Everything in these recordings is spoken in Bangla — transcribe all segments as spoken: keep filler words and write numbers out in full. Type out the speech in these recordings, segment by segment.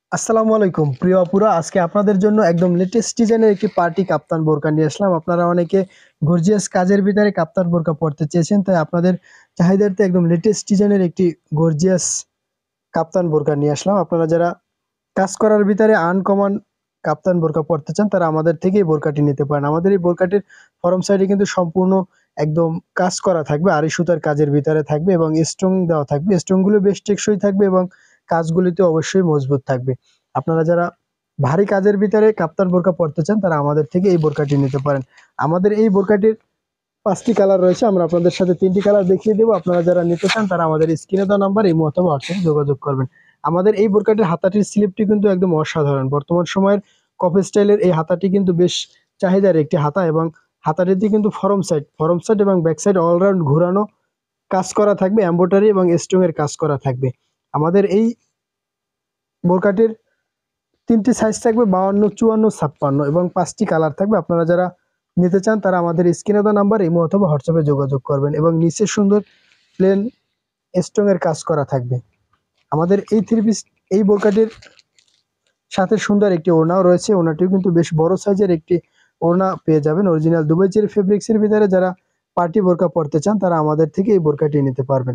আসসালামু আলাইকুম প্রিয় আপুরা, আজকে আপনাদের জন্য একদম লেটেস্ট ডিজাইনের একটি পার্টি কাপ্তান বোরকা নিয়ে আসলাম। আপনারা অনেকে গর্জিয়াস কাজের ভিতরে কাপ্তান বোরকা পরতে চেয়েছেন, তাই আপনাদের চাহিদার্থে একদম লেটেস্ট ডিজাইনের একটি গর্জিয়াস কাপ্তান বোরকা নিয়ে আসলাম। আপনারা যারা কাজ করার ভিতরে আনকমন কাপ্তান বোরকা পরতে চান তারা আমাদের থেকে এই বোরকাটি নিতে পারেন। আমাদের এই বোরকাটির ফরম সাইডে কিন্তু সম্পূর্ণ একদম কাজ করা থাকবে, আড়ি সুতার কাজের ভিতরে থাকবে এবং স্টোন দেওয়া থাকবে। স্টোনগুলো বেশ টেকসই থাকবে এবং কাজগুলিতে অবশ্যই মজবুত থাকবে। আপনারা যারা ভারী কাজের ভিতরে কাপ্তান বোরকা পরতে চান তারা আমাদের থেকে এই বোরকাটি নিতে পারেন। আমাদের এই বোরকাটির পাঁচটি কালার রয়েছে, আমরা আপনাদের সাথে তিনটি কালার দেখিয়ে দেবো। আপনারা যারা নিতে চান তারা আমাদের স্ক্রিনে দেওয়া নাম্বার এই অথবা হোয়াটসঅ্যাপে যোগাযোগ করবেন। আমাদের এই বোরকাটির হাতাটির স্লিপটি কিন্তু একদম অসাধারণ। বর্তমান সময়ের কফি স্টাইলের এই হাতাটি কিন্তু বেশ চাহিদার একটি হাতা এবং হাতাটিতে কিন্তু ফরম সাইড ফরম সাইড এবং ব্যাক সাইড অলরাউন্ড ঘোরানো কাজ করা থাকবে, এমব্রয়ডারি এবং স্টোন এর কাজ করা থাকবে। আমাদের এই বোরকাটির তিনটি সাইজ থাকবে, বাউান্ন, চুয়ান্ন, ছাপ্পান্ন এবং পাঁচটি কালার থাকবে। আপনারা যারা নিতে চান তারা আমাদের স্ক্রিনে দেওয়া নাম্বার ইমো অথবা হোয়াটসঅ্যাপে যোগাযোগ করবেন এবং নিচে সুন্দর প্লেন স্টোন এর কাজ করা থাকবে। আমাদের এই থ্রি পিস এই বোরকাটির সাথে সুন্দর একটি ওড়নাও রয়েছে। ওড়নাটিও কিন্তু বেশ বড় সাইজের একটি ওড়না পেয়ে যাবেন অরিজিনাল দুবাই চেরি ফেব্রিক্সের ভিতরে। যারা পার্টি বোরকা পরতে চান তারা আমাদের থেকে এই বোরকাটি নিতে পারবেন।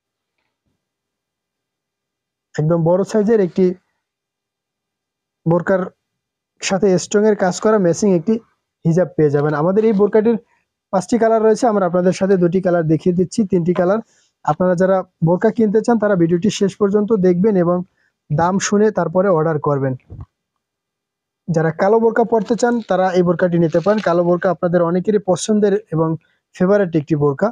একদম বড় সাইজের একটি বোরকার সাথে স্টোন এর কাজ করা ম্যাচিং একটি হিজাব পেয়ে যাবেন। আমাদের এই বোরকাটির পাঁচটি কালার রয়েছে, আমরা আপনাদের সাথে দুটি কালার দেখিয়ে দিচ্ছি, তিনটি কালার। আপনারা যারা বোরকা কিনতে চান তারা ভিডিওটি শেষ পর্যন্ত দেখবেন এবং দাম শুনে তারপরে অর্ডার করবেন। যারা কালো বোরকা পরতে চান তারা এই বোরকাটি নিতে পারেন। কালো বোরকা আপনাদের অনেকেরই পছন্দের এবং ফেভারিট একটি বোরকা।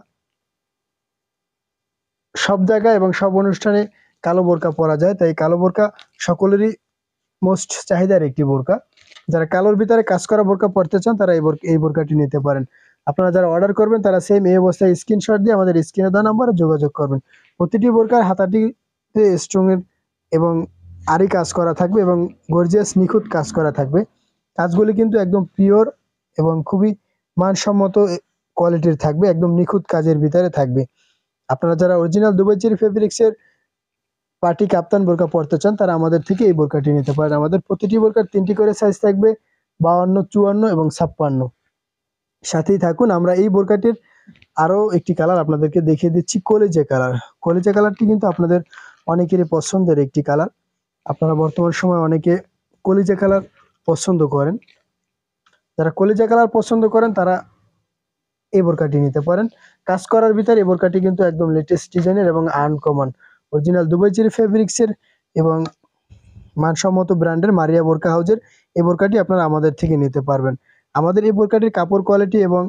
সব জায়গায় এবং সব অনুষ্ঠানে কালো বোরকা পরা যায়, তাই কালো বোরকা সকলেরই মোস্ট চাহিদার একটি বোরকা। যারা কালোর ভিতরে কাজ করা বোরকা পরতে চান তারা এই বোরকা এই বোরকাটি নিতে পারেন। আপনারা যারা অর্ডার করবেন তারা সেম এই অবস্থায় স্ক্রিনশট দিয়ে আমাদের স্ক্রিনে দেওয়া নাম্বারে যোগাযোগ করবেন। প্রতিটি বোরকার হাতাটিতে স্টোনের এবং আরি কাজ করা থাকবে এবং গর্জিয়াস নিখুঁত কাজ করা থাকবে। কাজগুলি কিন্তু একদম পিওর এবং খুবই মানসম্মত কোয়ালিটির থাকবে, একদম নিখুঁত কাজের ভিতরে থাকবে। আপনারা যারা অরিজিনাল দুবাই চেরি ফেব্রিক্সের পার্টি কাপ্তান বোরকা পরতে চান তারা আমাদের থেকে এই বোরকাটি নিতে পারেন। আমাদের প্রতিটি বোরকার তিনটি করে সাইজ থাকবে, বাউান্ন, চুয়ান্ন এবং ছাপ্পান্ন। সাথেই থাকুন। আমরা এই বোরকাটির আরও একটি কালার আপনাদেরকে দেখিয়ে দিচ্ছি, কলেজে কালার। কলেজে কালারটি কিন্তু আপনাদের অনেকেরই পছন্দের একটি কালার। আপনারা বর্তমান সময় অনেকে কলিজা কালার পছন্দ করেন। যারা কলিজা কালার পছন্দ করেন তারা এই বোরকাটি নিতে পারেন। কাজ করার ভিতরে এই বোরকাটি কিন্তু একদম লেটেস্ট ডিজাইনের এবং আনকমন অরিজিনাল দুবাই চেরি ফেব্রিক্সের এবং মানসম্মত ব্র্যান্ডের মারিয়া বোরকা হাউজের এই বোরকাটি আপনারা আমাদের থেকে নিতে পারবেন। আমাদের এই বোরকাটির কাপড় কোয়ালিটি এবং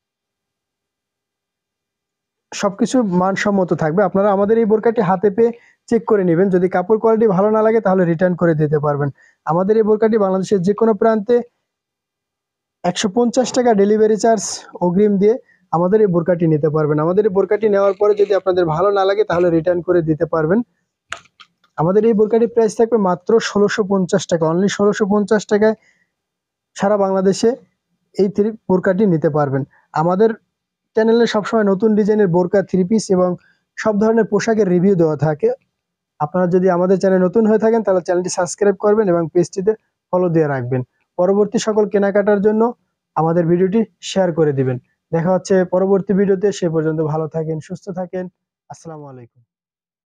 সবকিছু মানসম্মত থাকবে। আপনারা আমাদের এই বোরকাটি হাতে পেয়ে চেক করে নেবেন। যদি কাপড় কোয়ালিটি ভালো না লাগে তাহলে রিটার্ন করে দিতে পারবেন। আমাদের এই বোরকাটি বাংলাদেশের যে কোনো প্রান্তে একশো পঞ্চাশ টাকা ডেলিভারি চার্জ অগ্রিম দিয়ে আমাদের এই বোরকাটি নিতে পারবেন। আমাদের এই বোরকাটি নেওয়ার পরে যদি আপনাদের ভালো না লাগে তাহলে রিটার্ন করে দিতে পারবেন। আমাদের এই বোরকাটির প্রাইস থাকবে মাত্র ষোলোশো পঞ্চাশ টাকা, অনলি ষোলোশো পঞ্চাশ টাকায় সারা বাংলাদেশে এই থ্রি বোরকাটি নিতে পারবেন। আমাদের চ্যানেলে সবসময় নতুন ডিজাইনের বোরকা, থ্রি পিস এবং সব ধরনের পোশাকের রিভিউ দেওয়া থাকে। আপনারা যদি আমাদের চ্যানেল নতুন হয়ে থাকেন তাহলে চ্যানেলটি সাবস্ক্রাইব করবেন এবং পেজটিতে ফলো দিয়ে রাখবেন। পরবর্তী সকল কেনাকাটার জন্য আমাদের ভিডিওটি শেয়ার করে দিবেন। দেখা হচ্ছে পরবর্তী ভিডিওতে। সে পর্যন্ত ভালো থাকেন, সুস্থ থাকেন। আসসালামু আলাইকুম।